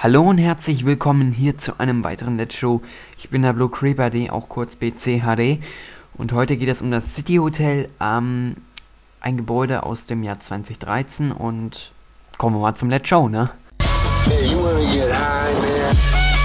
Hallo und herzlich willkommen hier zu einem weiteren Let's Show. Ich bin der Blue Creeper D, auch kurz BCHD. Und heute geht es um das City Hotel, ein Gebäude aus dem Jahr 2013. Und kommen wir mal zum Let's Show, ne? Hey, you wanna get high, man?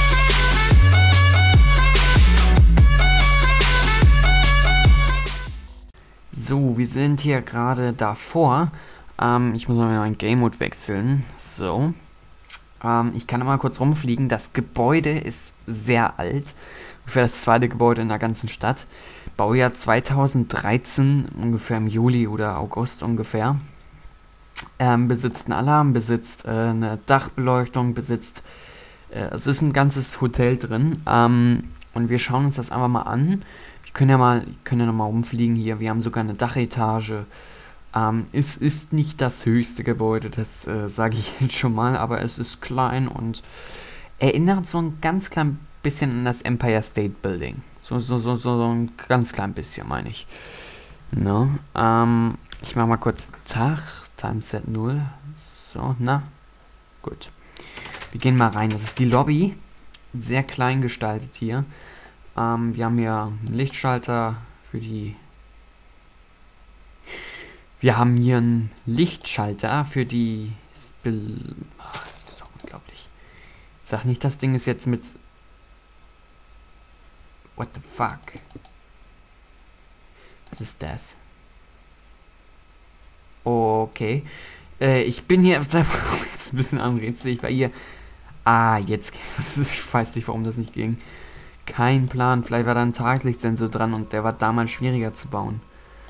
So, wir sind hier gerade davor. Ich muss mal meinen Game Mode wechseln. So. Ich kann mal kurz rumfliegen. Das Gebäude ist sehr alt. Ungefähr das zweite Gebäude in der ganzen Stadt. Baujahr 2013, ungefähr im Juli oder August ungefähr. Besitzt einen Alarm, besitzt eine Dachbeleuchtung, besitzt... es ist ein ganzes Hotel drin. Und wir schauen uns das einfach mal an. Wir können ja noch mal rumfliegen hier. Wir haben sogar eine Dachetage. Es ist nicht das höchste Gebäude, das sage ich jetzt schon mal, aber es ist klein und erinnert so ein ganz klein bisschen an das Empire State Building. So ein ganz klein bisschen, meine ich. No. Ich mache mal kurz Tag, Timeset 0. So, na, gut. Wir gehen mal rein. Das ist die Lobby. Sehr klein gestaltet hier. Wir haben hier einen Lichtschalter für die... Wir haben hier einen Lichtschalter für die... das ist doch unglaublich. Ich sag nicht, das Ding ist jetzt mit... What the fuck? Was ist das? Okay. Ich bin hier... jetzt ein bisschen am Rätsel. Ich war hier... jetzt... Ich weiß nicht, warum das nicht ging. Kein Plan. Vielleicht war da ein Tageslichtsensor dran und der war damals schwieriger zu bauen.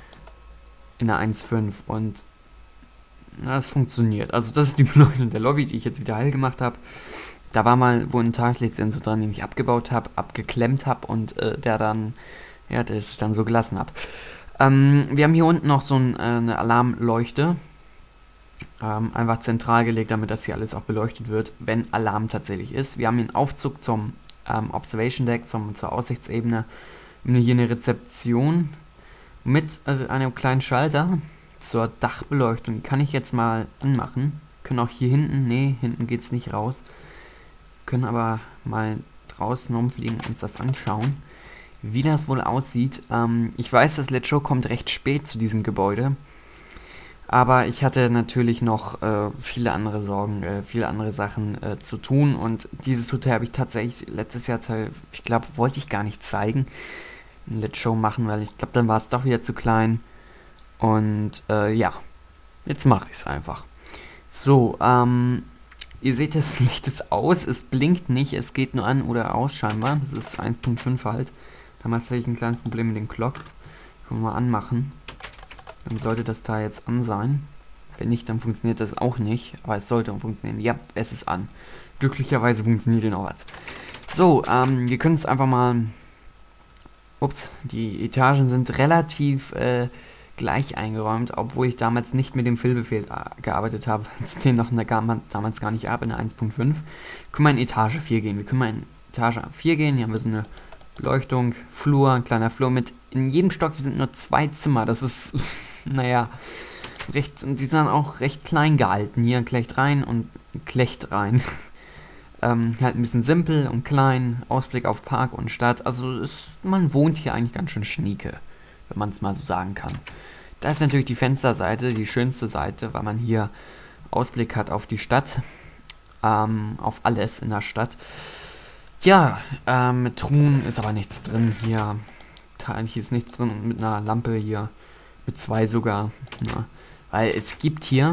In der 1.5 und das funktioniert. Also das ist die Beleuchtung der Lobby, die ich jetzt wieder heil gemacht habe. Da war mal wohl ein Tageslichtsensor dran, den ich abgebaut habe, abgeklemmt habe und der dann, ja, das ist dann so gelassen habe. Wir haben hier unten noch so eine Alarmleuchte. Einfach zentral gelegt, damit das hier alles auch beleuchtet wird, wenn Alarm tatsächlich ist. Wir haben hier einen Aufzug zum Observation Deck, zur Aussichtsebene. Wir haben hier eine Rezeption mit einem kleinen Schalter zur Dachbeleuchtung. Die kann ich jetzt mal anmachen. Können auch hier hinten, nee, hinten geht es nicht raus. Können aber mal draußen rumfliegen und uns das anschauen, wie das wohl aussieht. Ich weiß, das Let's Show kommt recht spät zu diesem Gebäude. Aber ich hatte natürlich noch viele andere Sorgen, viele andere Sachen zu tun. Und dieses Hotel habe ich tatsächlich letztes Jahr, ich glaube, wollte ich gar nicht zeigen. Let's Show machen, weil ich glaube, dann war es doch wieder zu klein. Und ja, jetzt mache ich es einfach. So, ihr seht, das Licht ist aus, es blinkt nicht, es geht nur an oder aus scheinbar. Das ist 1.5 halt. Damals hatte ich ein kleines Problem mit den Clocks. Können wir mal anmachen. Dann sollte das da jetzt an sein. Wenn nicht, dann funktioniert das auch nicht. Aber es sollte funktionieren. Ja, es ist an. Glücklicherweise funktioniert den auch was. So, wir können es einfach mal... Ups, die Etagen sind relativ gleich eingeräumt, obwohl ich damals nicht mit dem Füllbefehl gearbeitet habe, es den noch damals gar nicht ab in der 1.5. Können wir in Etage 4 gehen. Wir können mal in Etage 4 gehen. Hier haben wir so eine Beleuchtung, Flur, ein kleiner Flur mit in jedem Stock sind nur 2 Zimmer. Das ist, naja, die sind auch recht klein gehalten. Hier ein Klecht rein und ein Klecht rein. Halt ein bisschen simpel und klein, Ausblick auf Park und Stadt, also man wohnt hier eigentlich ganz schön schnieke, wenn man es mal so sagen kann. Da ist natürlich die Fensterseite, die schönste Seite, weil man hier Ausblick hat auf die Stadt, auf alles in der Stadt. Ja, mit Truhen ist aber nichts drin hier, eigentlich ist nichts drin und mit einer Lampe hier, mit 2 sogar, ja. Weil es gibt hier...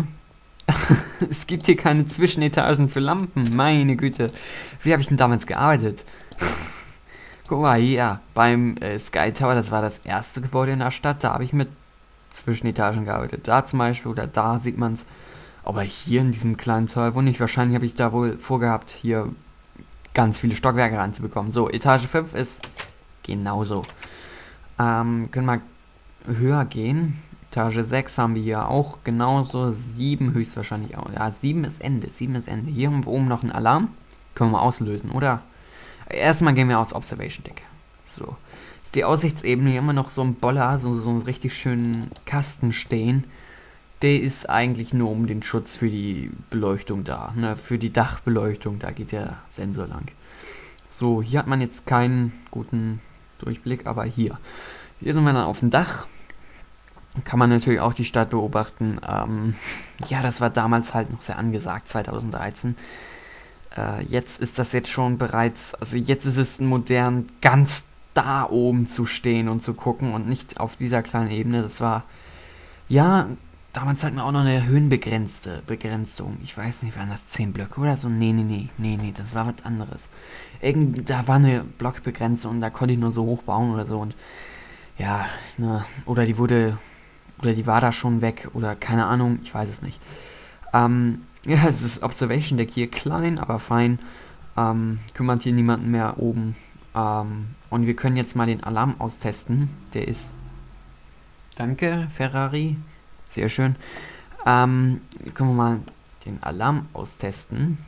Es gibt hier keine Zwischenetagen für Lampen, meine Güte. Wie habe ich denn damals gearbeitet? Guck mal hier, beim Sky Tower, das war das erste Gebäude in der Stadt, da habe ich mit Zwischenetagen gearbeitet. Da zum Beispiel, oder da sieht man es. Aber hier in diesem kleinen Tower wohl nicht. Wahrscheinlich habe ich da wohl vorgehabt, hier ganz viele Stockwerke reinzubekommen. So, Etage 5 ist genauso. Können wir höher gehen. Etage 6 haben wir hier auch genauso, 7 höchstwahrscheinlich auch. Ja, 7 ist Ende, 7 ist Ende. Hier haben wir oben noch einen Alarm. Können wir mal auslösen, oder? Erstmal gehen wir aufs Observation Deck. So. Das ist die Aussichtsebene. Hier haben wir noch so einen Boller, so einen richtig schönen Kasten stehen. der ist eigentlich nur um den Schutz für die Beleuchtung da, ne? Für die Dachbeleuchtung, da geht der Sensor lang. So, hier hat man jetzt keinen guten Durchblick, aber hier. Hier sind wir dann auf dem Dach. Kann man natürlich auch die Stadt beobachten. Ja, das war damals halt noch sehr angesagt, 2013. Jetzt ist das jetzt schon bereits, also jetzt ist es modern, ganz da oben zu stehen und zu gucken und nicht auf dieser kleinen Ebene. Das war, ja, damals hatten wir auch noch eine Begrenzung. Ich weiß nicht, waren das 10 Blöcke oder so? Nee, das war was anderes. Da war eine Blockbegrenzung und da konnte ich nur so hoch bauen oder so und ja, ne, oder die war da schon weg oder keine Ahnung, ich weiß es nicht. Ja, es ist Observation Deck hier, klein, aber fein. Kümmert hier niemanden mehr oben. Und wir können jetzt mal den Alarm austesten. Der ist... Danke, Ferrari. Sehr schön. Können wir mal den Alarm austesten.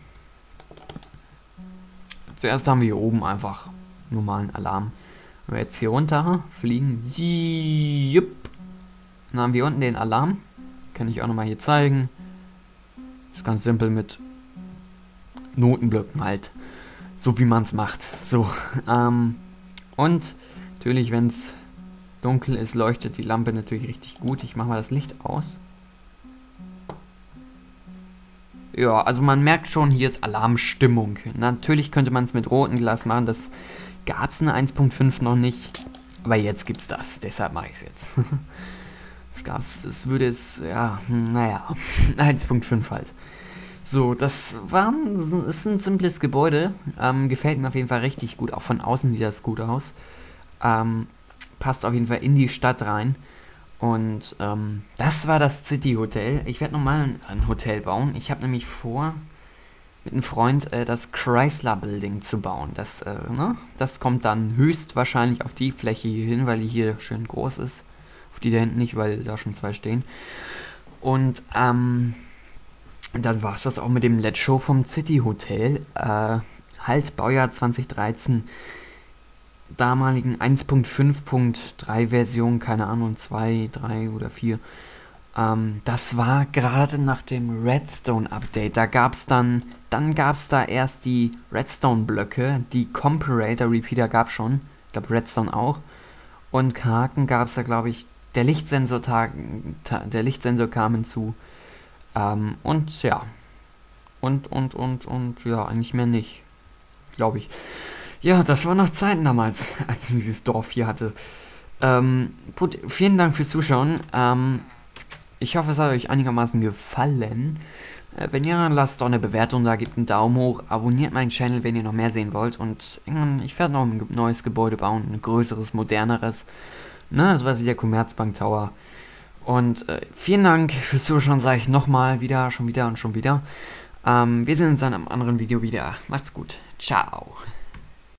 Zuerst haben wir hier oben einfach normalen Alarm. Wenn wir jetzt hier runter fliegen, jupp, dann haben wir unten den Alarm. Kann ich auch nochmal hier zeigen. Ist ganz simpel mit Notenblöcken halt. So wie man es macht. So. Und natürlich, wenn es dunkel ist, leuchtet die Lampe natürlich richtig gut. Ich mache mal das Licht aus. Ja, also man merkt schon, hier ist Alarmstimmung. Natürlich könnte man es mit rotem Glas machen. Das gab es in 1.5 noch nicht. Aber jetzt gibt es das. Deshalb mache ich es jetzt. Ja, naja, 1.5 halt. So, ist ein simples Gebäude. Gefällt mir auf jeden Fall richtig gut. Auch von außen sieht das gut aus. Passt auf jeden Fall in die Stadt rein. Und das war das City Hotel. Ich werde nochmal ein Hotel bauen. Ich habe nämlich vor, mit einem Freund das Chrysler Building zu bauen. Das kommt dann höchstwahrscheinlich auf die Fläche hier hin, weil die hier schön groß ist. Auf die da hinten nicht, weil da schon 2 stehen. Und dann war es das auch mit dem Let's Show vom City Hotel. Halt Baujahr 2013. Damaligen 1.5.3 Version, keine Ahnung, 2, 3 oder 4. Das war gerade nach dem Redstone Update. Dann gab es da erst die Redstone Blöcke, die Comparator Repeater gab es schon, ich glaube Redstone auch. Und Haken gab es da, glaube ich, der Lichtsensor kam hinzu. Und ja. Und ja, eigentlich mehr nicht. Glaube ich. Ja, das war noch Zeiten damals, als ich dieses Dorf hier hatte. Gut, vielen Dank fürs Zuschauen. Ich hoffe, es hat euch einigermaßen gefallen. Wenn ja, lasst doch eine Bewertung da, gebt einen Daumen hoch, abonniert meinen Channel, wenn ihr noch mehr sehen wollt. Und irgendwann, ich werde noch ein neues Gebäude bauen, ein größeres, moderneres. Ne, das war der Commerzbank Tower. Und vielen Dank fürs Zuschauen, sage ich nochmal schon wieder. Wir sehen uns dann am anderen Video wieder. Macht's gut. Ciao.